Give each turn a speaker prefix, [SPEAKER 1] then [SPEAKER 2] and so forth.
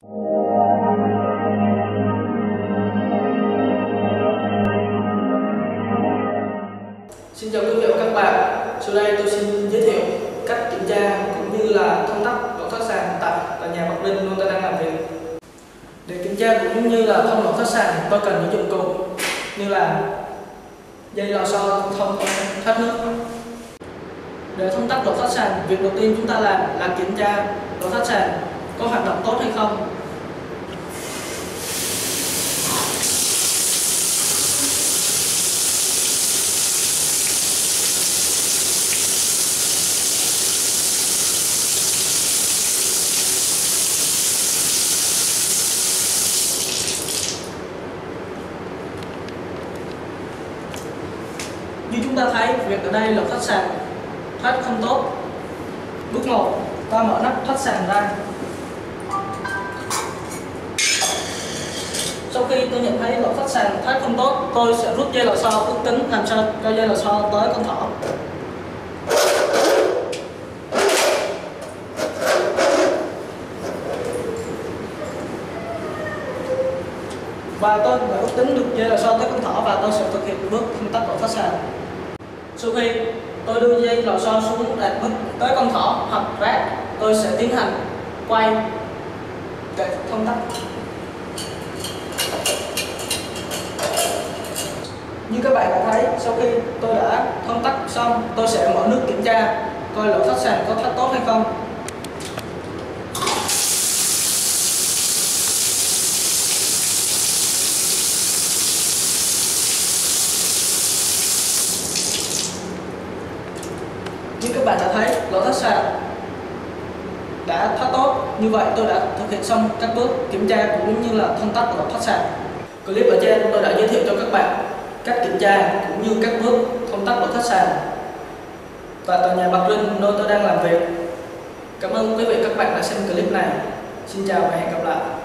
[SPEAKER 1] Xin chào quý vị và các bạn. Sau đây tôi xin giới thiệu cách kiểm tra cũng như là thông tắc lỗ thoát sàn tại tòa nhà Bạc Linh nơi tôi đang làm việc. Để kiểm tra cũng như là thông lỗ thoát sàn, tôi cần những dụng cụ như là dây lò xo thông thoát nước. Để thông tắc lỗ thoát sàn, việc đầu tiên chúng ta làm là kiểm tra lỗ thoát sàn có hoạt động tốt hay không. Như chúng ta thấy, việc ở đây lỗ thoát sàn thoát không tốt. Bước 1, ta mở nắp thoát sàn ra. Sau khi tôi nhận thấy lỗ thoát sàn thoát không tốt, tôi sẽ rút dây lò xo ước tính làm sao cho dây lò xo tới con thỏ. Và tôi đã ước tính được dây lò xo tới con thỏ và tôi sẽ thực hiện bước thông tắc lỗ thoát sàn. Sau khi tôi đưa dây lò xo xuống đạt mức tới con thỏ hoặc rác, tôi sẽ tiến hành quay để thông tắc. Như các bạn đã thấy, sau khi tôi đã thông tắc xong, tôi sẽ mở nước kiểm tra coi lỗ thoát sàn có thoát tốt hay không. Như các bạn đã thấy, lỗ thoát sàn đã thoát tốt. Như vậy tôi đã thực hiện xong các bước kiểm tra cũng như là thông tắc lỗ thoát sàn. Clip ở trên tôi đã giới thiệu cho các bạn cách kiểm tra cũng như các bước thông tắc lỗ thoát sàn và tòa nhà Bạc Linh nơi tôi đang làm việc. Cảm ơn quý vị và các bạn đã xem clip này. Xin chào và hẹn gặp lại.